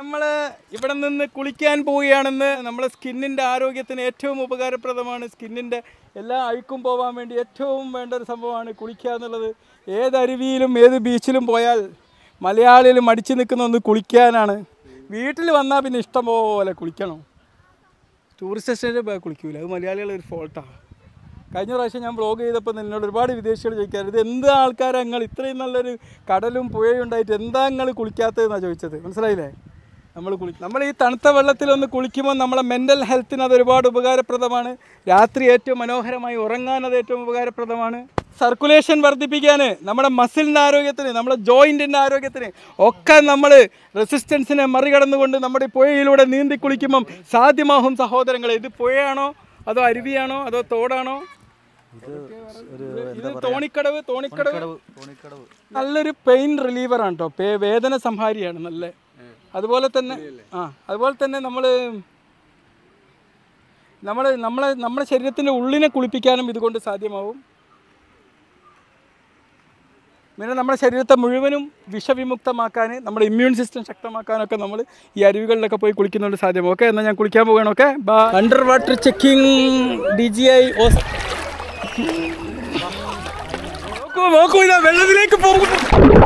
നമ്മൾ ഇവിടെ നിന്ന് കുളിക്കാൻ പോവുകയാണെന്ന് നമ്മളെ സ്കിന്നിൻ്റെ ആരോഗ്യത്തിന് ഏറ്റവും ഉപകാരപ്രദമാണ്. സ്കിന്നിൻ്റെ എല്ലാ അഴുക്കും പോകാൻ വേണ്ടി ഏറ്റവും വേണ്ട ഒരു സംഭവമാണ് കുളിക്കുക എന്നുള്ളത്. ഏത് അരുവിയിലും ഏത് ബീച്ചിലും പോയാൽ മലയാളികൾ മടിച്ചു നിൽക്കുന്ന ഒന്ന് കുളിക്കാനാണ്. വീട്ടിൽ വന്നാൽ പിന്നെ ഇഷ്ടം പോലെ കുളിക്കണം. ടൂറിസ്റ്റ് സ്റ്റേഷനിൽ പോയാൽ കുളിക്കൂല, അത് മലയാളികളുടെ ഒരു ഫോൾട്ടാണ്. കഴിഞ്ഞ പ്രാവശ്യം ഞാൻ വ്ളോഗ് ചെയ്തപ്പോൾ എന്നോട് ഒരുപാട് വിദേശികൾ ചോദിക്കാറ്, ഇത് എന്താ ആൾക്കാരെ നിങ്ങൾ ഇത്രയും നല്ലൊരു കടലും പുഴയും ഉണ്ടായിട്ട് എന്താ നിങ്ങൾ കുളിക്കാത്തതെന്നാണ് ചോദിച്ചത്. മനസ്സിലായില്ലേ? നമ്മൾ ഈ തണുത്ത വെള്ളത്തിലൊന്ന് കുളിക്കുമ്പോൾ നമ്മളെ മെൻ്റൽ ഹെൽത്തിന് അത് ഒരുപാട് ഉപകാരപ്രദമാണ്. രാത്രി ഏറ്റവും മനോഹരമായി ഉറങ്ങാൻ അത് ഏറ്റവും ഉപകാരപ്രദമാണ്. സർക്കുലേഷൻ വർദ്ധിപ്പിക്കാൻ, നമ്മുടെ മസിലിൻ്റെ ആരോഗ്യത്തിന്, നമ്മുടെ ജോയിൻറ്റിൻ്റെ ആരോഗ്യത്തിന് ഒക്കെ നമ്മൾ റെസിസ്റ്റൻസിനെ മറികടന്നുകൊണ്ട് നമ്മുടെ പുഴയിലൂടെ നീന്തി കുളിക്കുമ്പം സാധ്യമാകും സഹോദരങ്ങളെ. ഇത് പുഴയാണോ അതോ അരുവിയാണോ അതോ തോടാണോ? ഇത് തോണിക്കടവ്. നല്ലൊരു പെയിൻ റിലീവറാണ് കേട്ടോ, വേദന സംഹാരിയാണ് നല്ല. അതുപോലെ തന്നെ നമ്മുടെ ശരീരത്തിൻ്റെ ഉള്ളിനെ കുളിപ്പിക്കാനും ഇതുകൊണ്ട് സാധ്യമാവും. പിന്നെ നമ്മുടെ ശരീരത്തെ മുഴുവനും വിഷവിമുക്തമാക്കാൻ, നമ്മുടെ ഇമ്മ്യൂൺ സിസ്റ്റം ശക്തമാക്കാനൊക്കെ നമ്മൾ ഈ അരുവികളിലൊക്കെ പോയി കുളിക്കുന്നുണ്ട് സാധ്യമാവും. ഓക്കെ, എന്നാൽ ഞാൻ കുളിക്കാൻ പോവുകയാണ്. Okay, under water checking DGI. നോക്കൂ, ഇതാ വെള്ളത്തിലേക്ക് പോകും.